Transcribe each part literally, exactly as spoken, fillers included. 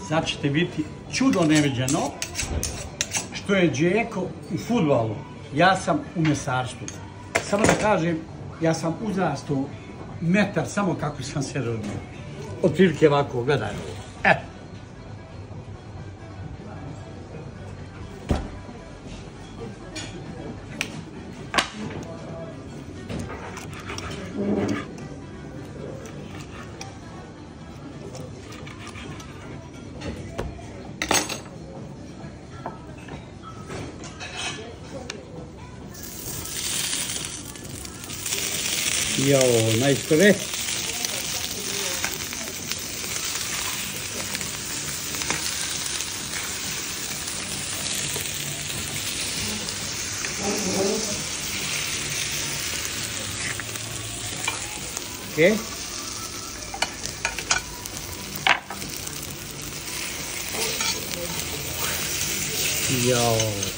Sad ćete biti čudo neviđeno što je Đeko u fudbalu. Ja sam u mesarstvu. Samo da kažem, ja sam uzrastao metar samo kako sam se rodio. Od prilike ovako, gledaj. Eto. Jo, majstore. Okej. Jo.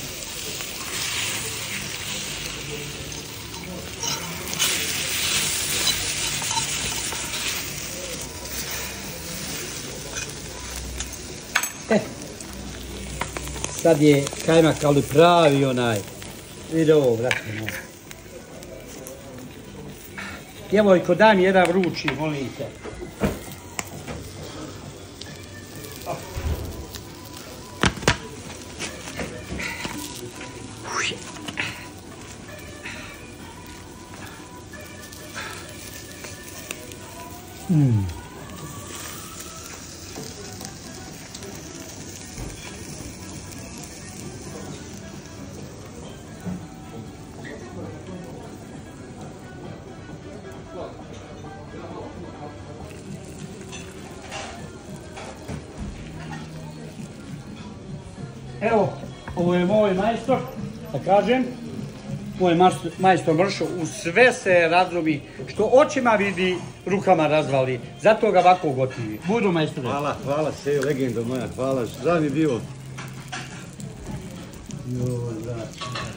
E, sad je kajmak, ali pravi onaj. Vidi ovo, brate moj. Djevojko, daj mi jedan vrući, molim te. Mm. Evo, ovo je moj majstor, da kažem, moj majstor Mršo, u sve se razdrobi, što očima vidi, rukama razvali, zato ga ovako gotivi. Budu majstore. Hvala, hvala se, legendo moja, hvala, šta mi bio? Jo, da.